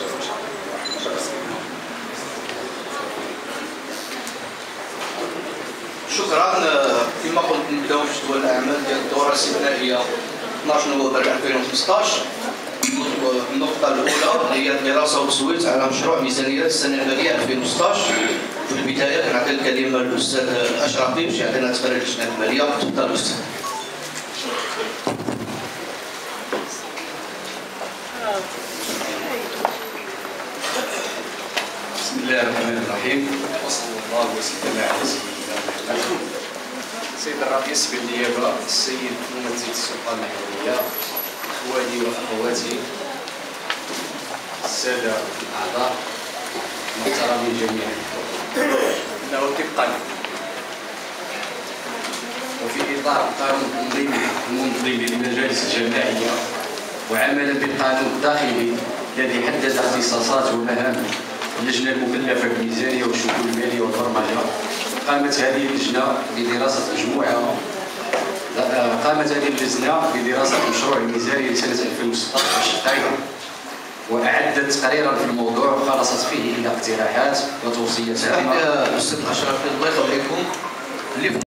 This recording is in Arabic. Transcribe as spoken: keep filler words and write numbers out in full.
شكرا. كما قلت نبداو في جدول الاعمال ديال الدوره الاستثنائيه اثناش نوفمبر ألفين وخمسطاش. النقطه الاولى هي الدراسه والتصويت على مشروع ميزانيه السنه الماليه ألفين وستطاش. في البدايه كنعطي الكلمه للاستاذ الاشرفي باش يعطينا تقرير اللجنه الماليه. تفضل استاذ. بسم الله الرحمن الرحيم، وصلى الله وسلم على سيدنا محمد. سيد الرئيس بالنيابه، السيد ممثل السلطه المحليه، اخواني واخواتي، الساده الاعضاء المحترمين جميعا، انه طبقا وفي اطار قانون التنظيم المنظم للمجالس الجماعيه وعملا بالقانون الداخلي الذي حدد اختصاصات ومهام اللجنه المكلفه بالميزانيه والشؤون الماليه والبرمجه، قامت هذه اللجنه بدراسه مجموعه قامت هذه اللجنه بدراسه مشروع الميزانيه لسنه ألفين وستطاش وشقائها، واعدت تقريرا في الموضوع خلصت فيه الى اقتراحات وتوصيات. استاذ اشرف الله يخليكم.